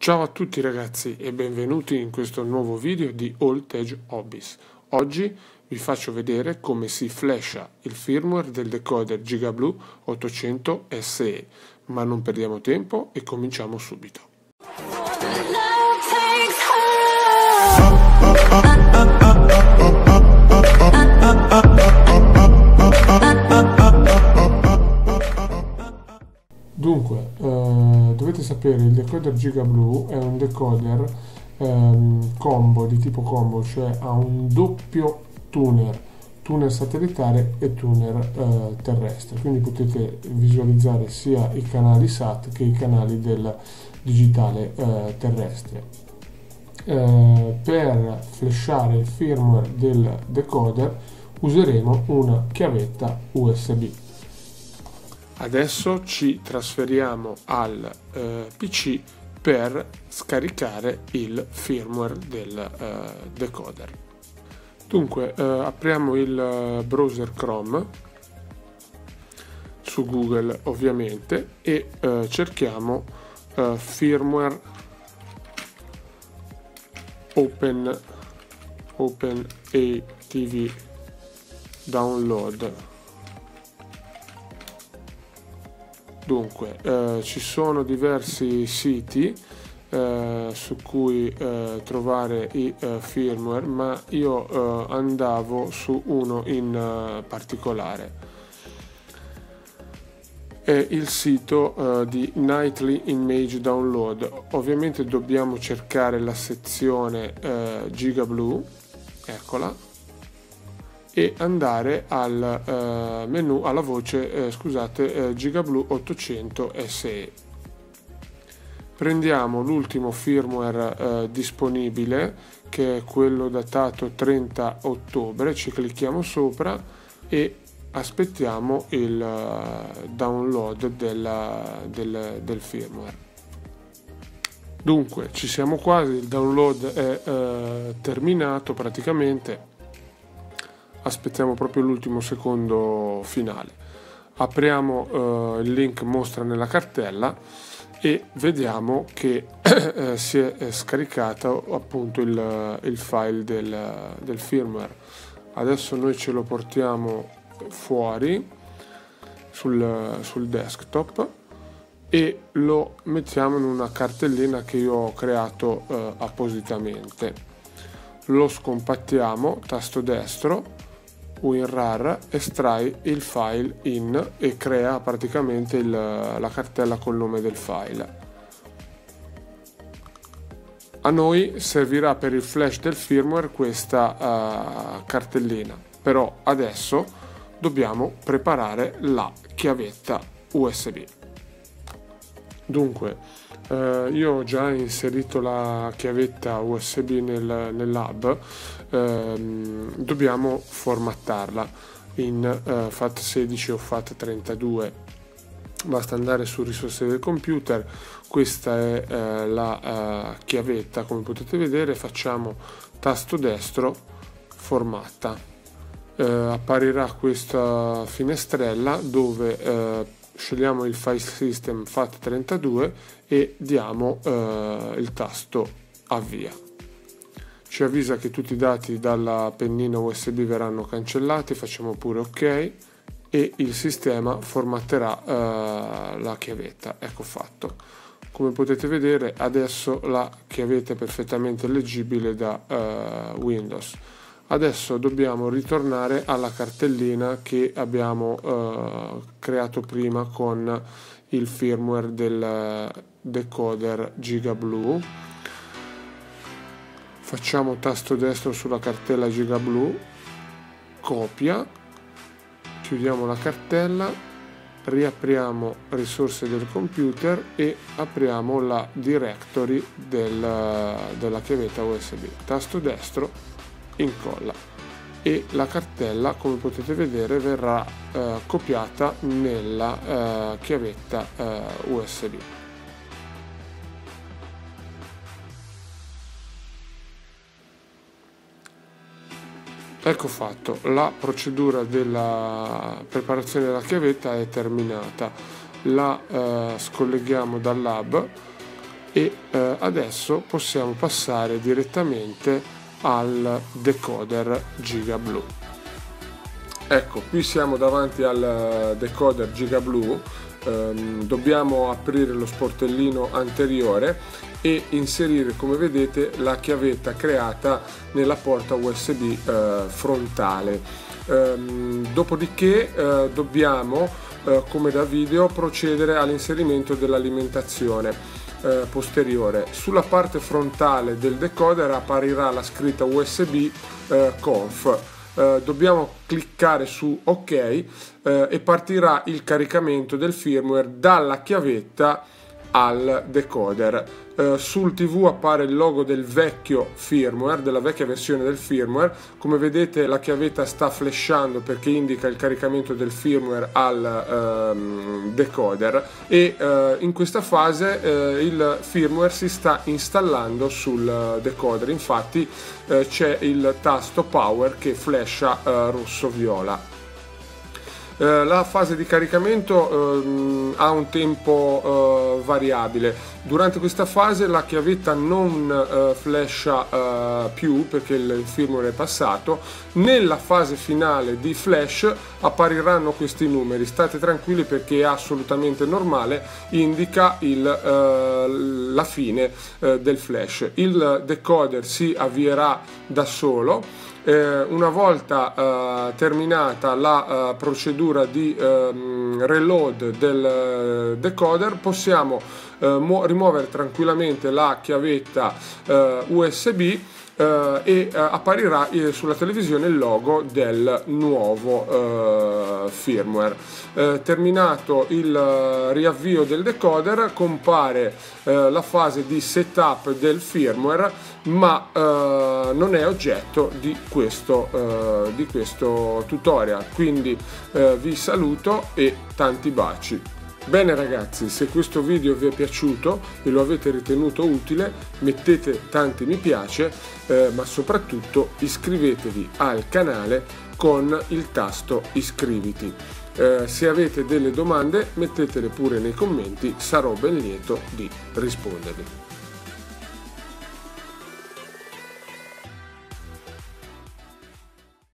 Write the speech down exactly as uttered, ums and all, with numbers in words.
Ciao a tutti ragazzi e benvenuti in questo nuovo video di Old Age Hobbies. Oggi vi faccio vedere come si flasha il firmware del decoder Gigablue ottocento S E, ma non perdiamo tempo e cominciamo subito. Dunque, eh, dovete sapere il decoder Gigablue è un decoder ehm, combo, di tipo combo, cioè ha un doppio tuner, tuner satellitare e tuner eh, terrestre, quindi potete visualizzare sia i canali S A T che i canali del digitale eh, terrestre. Eh, per flashare il firmware del decoder useremo una chiavetta U S B. Adesso ci trasferiamo al eh, P C per scaricare il firmware del eh, decoder. Dunque eh, apriamo il browser Chrome su Google ovviamente e eh, cerchiamo eh, firmware open open A T V download. Dunque, eh, ci sono diversi siti eh, su cui eh, trovare i eh, firmware, ma io eh, andavo su uno in eh, particolare. È il sito eh, di Nightly Image Download. Ovviamente dobbiamo cercare la sezione eh, Gigablue, eccola, e andare al eh, menu, alla voce eh, scusate eh, Gigablue ottocento S E. Prendiamo l'ultimo firmware eh, disponibile, che è quello datato trenta ottobre, ci clicchiamo sopra e aspettiamo il uh, download della, del, del firmware. Dunque ci siamo quasi, il download è eh, terminato praticamente. Aspettiamo proprio l'ultimo secondo finale. Apriamo eh, il link mostra nella cartella e vediamo che eh, si è scaricato appunto il, il file del, del firmware. Adesso noi ce lo portiamo fuori sul, sul desktop e lo mettiamo in una cartellina che io ho creato eh, appositamente. Lo scompattiamo, tasto destro, WinRAR, estrai il file in e crea praticamente il, la cartella col nome del file. A noi servirà per il flash del firmware questa uh, cartellina, però adesso dobbiamo preparare la chiavetta U S B. Dunque eh, io ho già inserito la chiavetta U S B nel, nell'hub. Eh, dobbiamo formattarla in eh, FAT sedici o FAT trentadue. Basta andare su risorse del computer. Questa è eh, la eh, chiavetta, come potete vedere. Facciamo tasto destro, formatta. Eh, apparirà questa finestrella dove eh, scegliamo il file system FAT trentadue e diamo eh, il tasto avvia. Ci avvisa che tutti i dati dalla pennina U S B verranno cancellati, facciamo pure ok e il sistema formatterà eh, la chiavetta. Ecco fatto. Come potete vedere adesso la chiavetta è perfettamente leggibile da eh, Windows. Adesso dobbiamo ritornare alla cartellina che abbiamo eh, creato prima con il firmware del decoder Gigablue. Facciamo tasto destro sulla cartella Gigablue, copia, chiudiamo la cartella, riapriamo risorse del computer e apriamo la directory del, della chiavetta U S B. Tasto destro, incolla e la cartella, come potete vedere, verrà eh, copiata nella eh, chiavetta eh, U S B. Ecco fatto, la procedura della preparazione della chiavetta è terminata. La eh, scolleghiamo dall'hub e eh, adesso possiamo passare direttamente al decoder GigaBlue. Ecco, qui siamo davanti al decoder GigaBlue. Um, dobbiamo aprire lo sportellino anteriore e inserire, come vedete, la chiavetta creata nella porta U S B uh, frontale. Um, dopodiché uh, dobbiamo, uh, come da video, procedere all'inserimento dell'alimentazione uh, posteriore. Sulla parte frontale del decoder apparirà la scritta U S B uh, conf. Uh, dobbiamo cliccare su OK uh, e partirà il caricamento del firmware dalla chiavetta al decoder. Uh, sul tivù appare il logo del vecchio firmware, della vecchia versione del firmware. Come vedete, la chiavetta sta flashando perché indica il caricamento del firmware al uh, decoder, e uh, in questa fase uh, il firmware si sta installando sul decoder. Infatti uh, c'è il tasto power che flasha uh, rosso-viola. Uh, la fase di caricamento uh, ha un tempo uh, variabile. Durante questa fase la chiavetta non uh, flasha uh, più perché il firmware è passato. Nella fase finale di flash appariranno questi numeri. State tranquilli perché è assolutamente normale, indica il, uh, la fine uh, del flash. Il decoder si avvierà da solo. Eh, una volta eh, terminata la eh, procedura di eh, reload del decoder, possiamo eh, rimuovere tranquillamente la chiavetta eh, U S B Uh, e uh, apparirà uh, sulla televisione il logo del nuovo uh, firmware. Uh, terminato il uh, riavvio del decoder, compare uh, la fase di setup del firmware, ma uh, non è oggetto di questo, uh, di questo tutorial. Quindi uh, vi saluto e tanti baci. Bene ragazzi, se questo video vi è piaciuto e lo avete ritenuto utile, mettete tanti mi piace, eh, ma soprattutto iscrivetevi al canale con il tasto iscriviti. Eh, se avete delle domande, mettetele pure nei commenti, sarò ben lieto di rispondervi.